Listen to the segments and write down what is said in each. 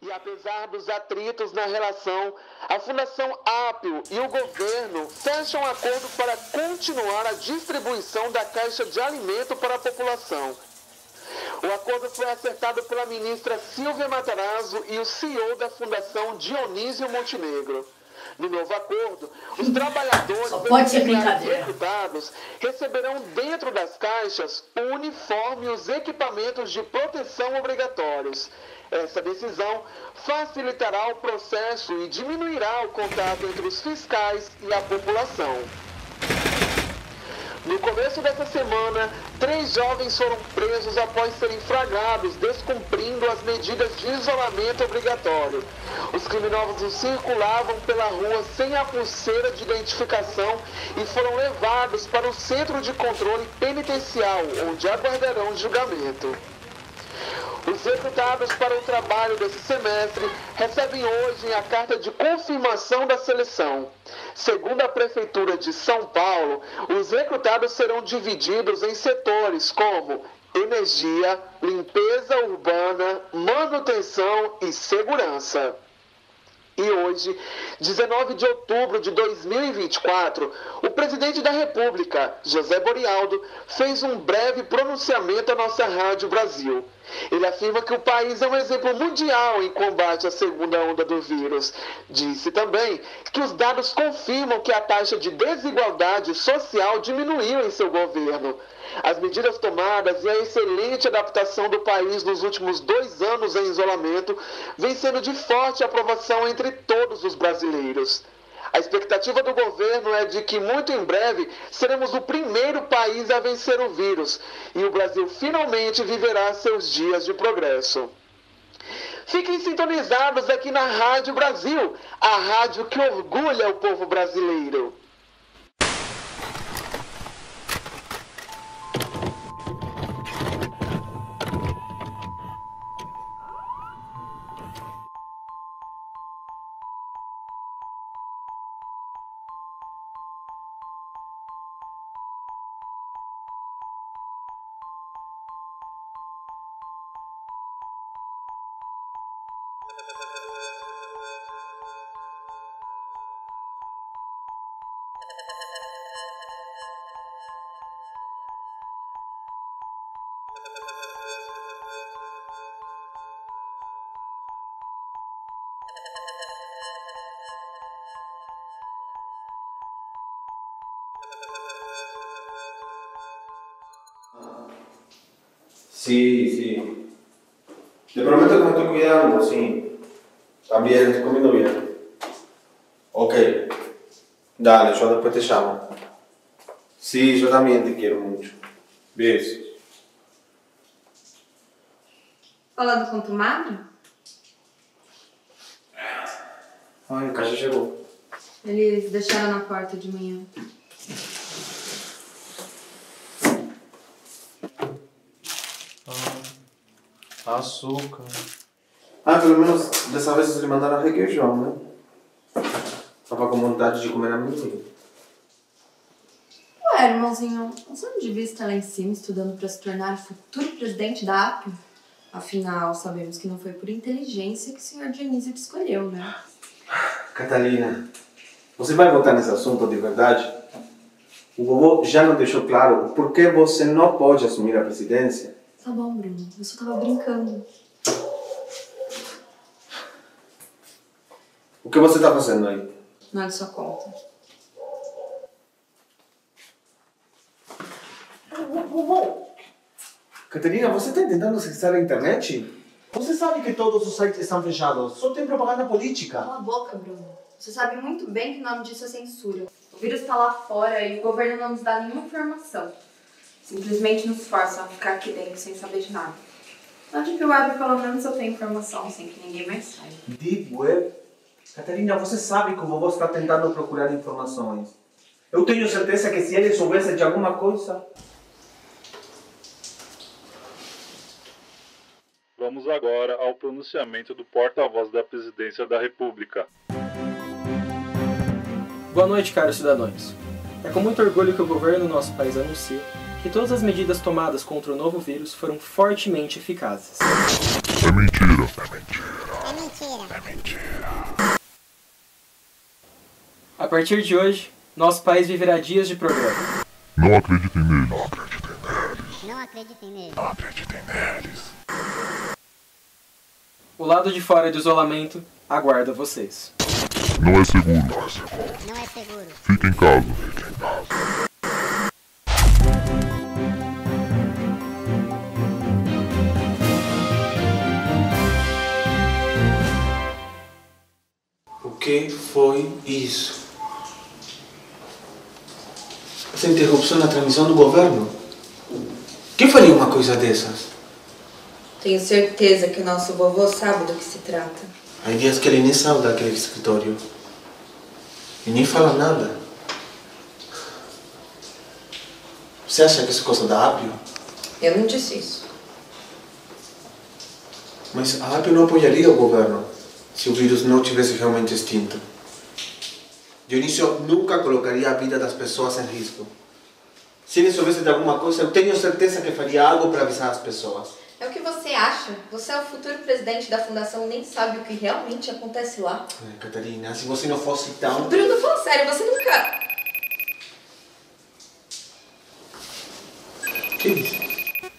E apesar dos atritos na relação, a Fundação Appio e o governo fecham um acordo para continuar a distribuição da caixa de alimento para a população. O acordo foi acertado pela ministra Silvia Matarazzo e o CEO da Fundação Dionísio Montenegro. No novo acordo, os trabalhadores executados receberão dentro das caixas o uniforme e os equipamentos de proteção obrigatórios. Essa decisão facilitará o processo e diminuirá o contato entre os fiscais e a população. No começo dessa semana, 3 jovens foram presos após serem flagrados descumprindo as medidas de isolamento obrigatório. Os criminosos circulavam pela rua sem a pulseira de identificação e foram levados para o Centro de Controle Penitencial, onde aguardarão julgamento. Os recrutados para o trabalho desse semestre recebem hoje a carta de confirmação da seleção. Segundo a Prefeitura de São Paulo, os recrutados serão divididos em setores como energia, limpeza urbana, manutenção e segurança. E hoje, 19 de outubro de 2024, o presidente da República, José Borialdo, fez um breve pronunciamento à nossa Rádio Brasil. Ele afirma que o país é um exemplo mundial em combate à segunda onda do vírus. Disse também que os dados confirmam que a taxa de desigualdade social diminuiu em seu governo. As medidas tomadas e a excelente adaptação do país nos últimos 2 anos em isolamento vem sendo de forte aprovação entre todos os brasileiros. A expectativa do governo é de que muito em breve seremos o primeiro país a vencer o vírus e o Brasil finalmente viverá seus dias de progresso. Fiquem sintonizados aqui na Rádio Brasil, a rádio que orgulha o povo brasileiro. Sí. Te prometo que me estoy cuidando, sí. También, estoy comiendo bien. Ok. Dale, yo después te llamo. Sí, yo también te quiero mucho. Besos. Falando com o Tomado? Ai, o caixa chegou. Eles deixaram na porta de manhã. Açúcar. Pelo menos dessa vez eles mandaram requeijão, né? Tava com vontade de comer amendoim. Ué, irmãozinho, você não devia estar lá em cima estudando para se tornar o futuro presidente da Appio? Afinal, sabemos que não foi por inteligência que o senhor Dionísio te escolheu, né? Catalina, você vai voltar nesse assunto de verdade? O vovô já não deixou claro por que você não pode assumir a presidência? Tá bom, Bruno. Eu só tava brincando. O que você tá fazendo aí? Não é de sua conta. Catarina, você tá tentando acessar a internet? Você sabe que todos os sites estão fechados. Só tem propaganda política. Cala a boca, Bruno. Você sabe muito bem que o nome disso é censura. O vírus tá lá fora e o governo não nos dá nenhuma informação. Simplesmente nos forçam a ficar aqui dentro sem saber de nada. Na Deep Web, pelo menos, eu tenho informação sem que ninguém mais saiba. Deep Web? Catarina, você sabe que o vovô está tentando procurar informações. Eu tenho certeza que se ele soubesse de alguma coisa... Vamos agora ao pronunciamento do porta-voz da Presidência da República. Boa noite, caros cidadãos. É com muito orgulho que o governo do nosso país anuncia que todas as medidas tomadas contra o novo vírus foram fortemente eficazes. É mentira. A partir de hoje, nosso país viverá dias de programa. Não acreditem neles. Não acreditem neles. Não acreditem neles. O lado de fora do isolamento aguarda vocês. Não é seguro. Não é seguro. Fique em casa. O que foi isso? Essa interrupção na transmissão do governo? Quem faria uma coisa dessas? Tenho certeza que o nosso vovô sabe do que se trata. Há dias que ele nem sabe daquele escritório. E nem fala nada. Você acha que isso é coisa da Apio? Eu não disse isso. Mas a Apio não apoiaria o governo se o vírus não tivesse realmente extinto. Dionísio nunca colocaria a vida das pessoas em risco. Se ele soubesse de alguma coisa, eu tenho certeza que faria algo para avisar as pessoas. É o que você acha? Você é o futuro presidente da fundação e nem sabe o que realmente acontece lá. Catarina, se você não fosse tão... Bruno, fala sério, você nunca... Que isso?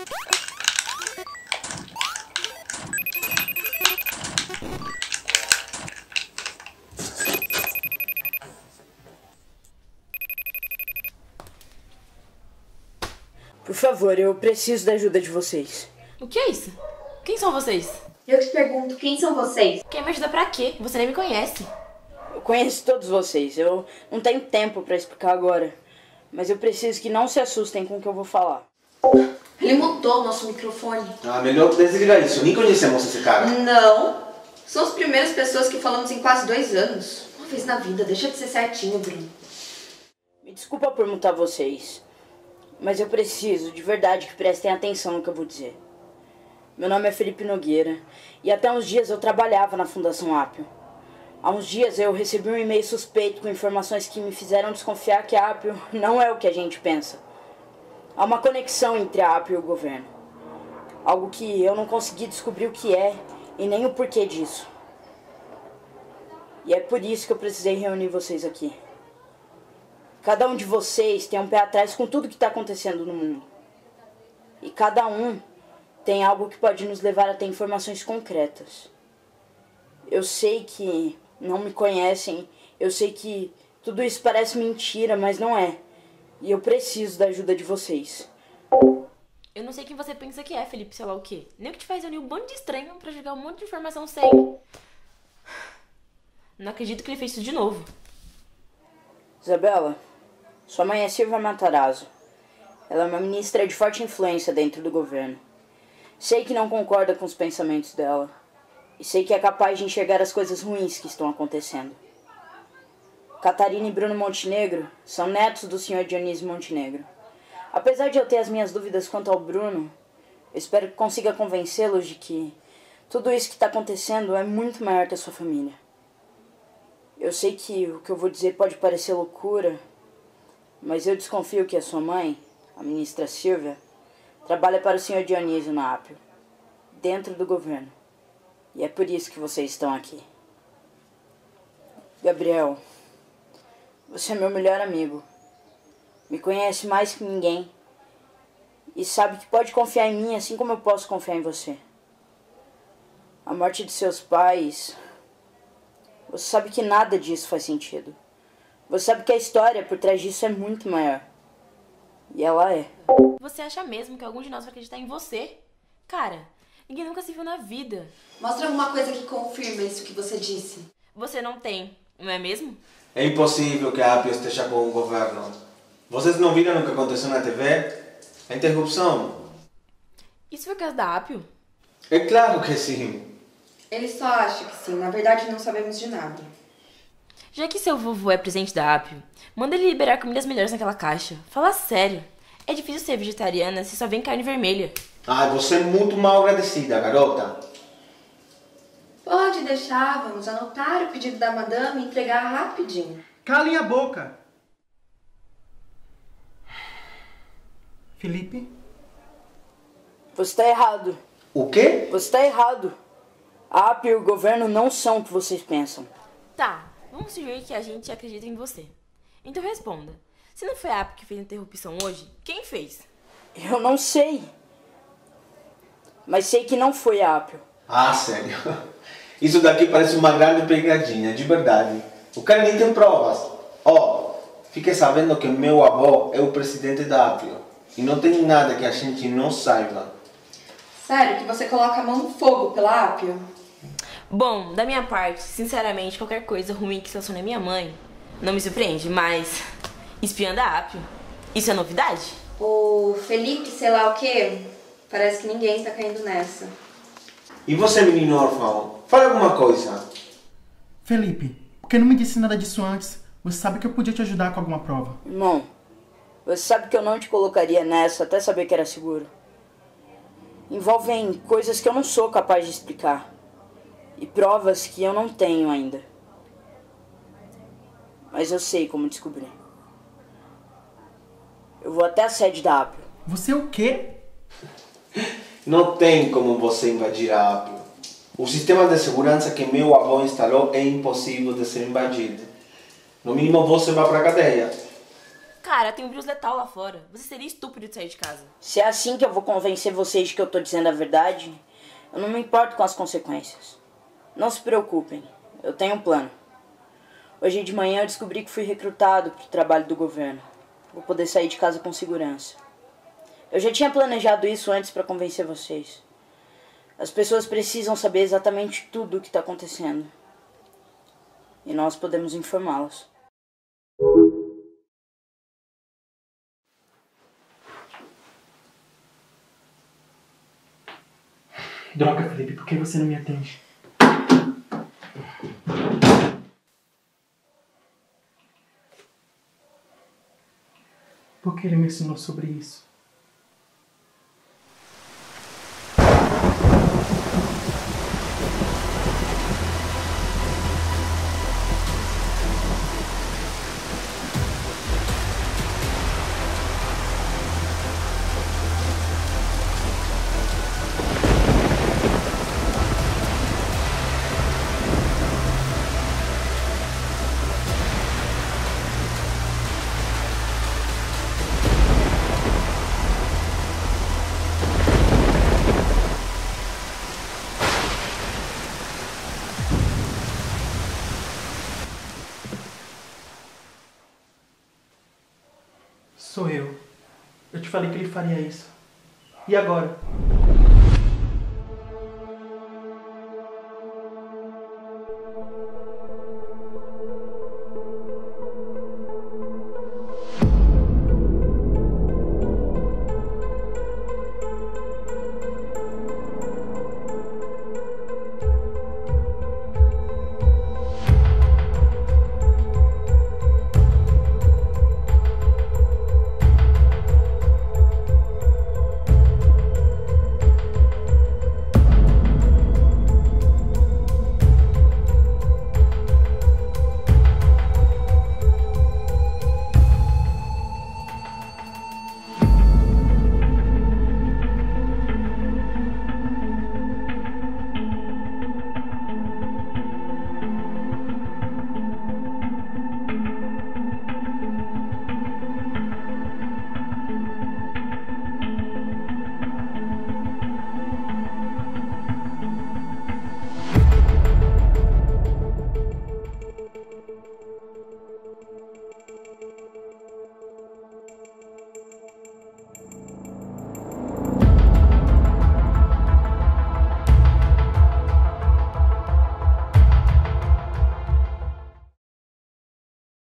Por favor, eu preciso da ajuda de vocês. O que é isso? Quem são vocês? Eu te pergunto, quem são vocês? Quer me ajudar pra quê? Você nem me conhece. Eu conheço todos vocês. Eu não tenho tempo pra explicar agora. Mas eu preciso que não se assustem com o que eu vou falar. Ele mutou o nosso microfone. Ah, melhor desligar isso. Nem conhecemos esse cara. Não. São as primeiras pessoas que falamos em quase 2 anos. Uma vez na vida, deixa de ser certinho, Bruno. Me desculpa por mutar vocês. Mas eu preciso, de verdade, que prestem atenção no que eu vou dizer. Meu nome é Felipe Nogueira e até uns dias eu trabalhava na Fundação Apio. Há uns dias eu recebi um e-mail suspeito com informações que me fizeram desconfiar que a Apio não é o que a gente pensa. Há uma conexão entre a Apio e o governo. Algo que eu não consegui descobrir o que é e nem o porquê disso. E é por isso que eu precisei reunir vocês aqui. Cada um de vocês tem um pé atrás com tudo que está acontecendo no mundo. E cada um tem algo que pode nos levar a ter informações concretas. Eu sei que não me conhecem, eu sei que tudo isso parece mentira, mas não é. E eu preciso da ajuda de vocês. Eu não sei quem você pensa que é, Felipe, sei lá o quê. Nem o que te faz unir um bando de estranho pra jogar um monte de informação sem... Não acredito que ele fez isso de novo. Isabela, sua mãe é Silvia Matarazzo. Ela é uma ministra de forte influência dentro do governo. Sei que não concorda com os pensamentos dela. E sei que é capaz de enxergar as coisas ruins que estão acontecendo. Catarina e Bruno Montenegro são netos do Sr. Dionísio Montenegro. Apesar de eu ter as minhas dúvidas quanto ao Bruno, eu espero que consiga convencê-los de que tudo isso que está acontecendo é muito maior que a sua família. Eu sei que o que eu vou dizer pode parecer loucura, mas eu desconfio que a sua mãe, a ministra Silvia, trabalha para o Sr. Dionísio na Apio, dentro do governo. E é por isso que vocês estão aqui. Gabriel, você é meu melhor amigo. Me conhece mais que ninguém. E sabe que pode confiar em mim assim como eu posso confiar em você. A morte de seus pais... Você sabe que nada disso faz sentido. Você sabe que a história por trás disso é muito maior. E ela é. Você acha mesmo que algum de nós vai acreditar em você? Cara, ninguém nunca se viu na vida. Mostra alguma coisa que confirma isso que você disse. Você não tem, não é mesmo? É impossível que a Apio esteja com o governo. Vocês não viram o que aconteceu na TV? A interrupção. Isso foi por causa da Apio? É claro que sim. Ele só acha que sim, na verdade não sabemos de nada. Já que seu vovô é presidente da Apio, manda ele liberar comidas melhores naquela caixa. Fala sério. É difícil ser vegetariana se só vem carne vermelha. Ah, você é muito mal agradecida, garota. Pode deixar, vamos anotar o pedido da madame e entregar rapidinho. Calem a boca! Felipe? Você está errado. O quê? Você está errado. A APIO e o governo não são o que vocês pensam. Tá, vamos fingir que a gente acredita em você. Então responda. Se não foi a APIO que fez a interrupção hoje, quem fez? Eu não sei. Mas sei que não foi a APIO. Ah, sério? Isso daqui parece uma grande pegadinha, de verdade. O cara nem tem provas. Ó, fique sabendo que meu avô é o presidente da APIO. E não tem nada que a gente não saiba. Sério, que você coloca a mão no fogo pela APIO? Bom, da minha parte, sinceramente, qualquer coisa ruim que estacione a minha mãe não me surpreende, mas espiã da APIO, isso é novidade? O Felipe, sei lá o quê, parece que ninguém tá caindo nessa. E você, menino órfão, fala alguma coisa. Felipe, por que não me disse nada disso antes? Você sabe que eu podia te ajudar com alguma prova. Irmão, você sabe que eu não te colocaria nessa até saber que era seguro. Envolvem coisas que eu não sou capaz de explicar. E provas que eu não tenho ainda. Mas eu sei como descobrir. Eu vou até a sede da APIO. Você é o quê? Não tem como você invadir a APIO. O sistema de segurança que meu avô instalou é impossível de ser invadido. No mínimo você vai pra cadeia. Cara, tem um vírus letal lá fora. Você seria estúpido de sair de casa. Se é assim que eu vou convencer vocês de que eu tô dizendo a verdade, eu não me importo com as consequências. Não se preocupem, eu tenho um plano. Hoje de manhã eu descobri que fui recrutado para o trabalho do governo. Vou poder sair de casa com segurança. Eu já tinha planejado isso antes para convencer vocês. As pessoas precisam saber exatamente tudo o que está acontecendo. E nós podemos informá-las. Droga, Felipe, por que você não me atende? Por que ele me ensinou sobre isso? Sou eu. Eu te falei que ele faria isso. E agora?